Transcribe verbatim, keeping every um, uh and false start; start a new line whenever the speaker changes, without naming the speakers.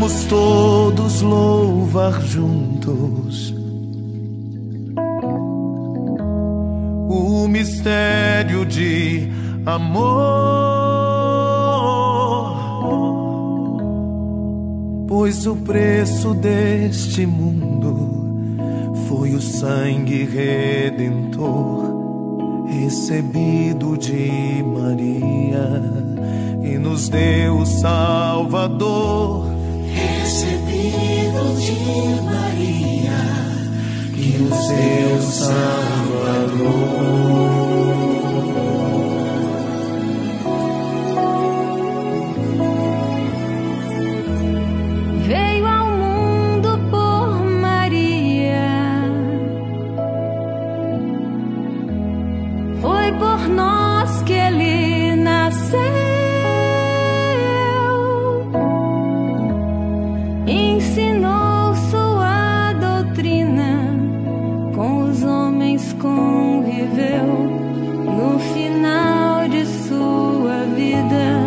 vamos todos louvar juntos o mistério de amor, pois o preço deste mundo foi o sangue redentor recebido de Maria e nos deu o Salvador.
Recebido de Maria
que nos deu o Salvador.
Veio ao mundo por Maria, foi por nós que ele nasceu, ensinou sua doutrina, com os homens conviveu, no final de sua vida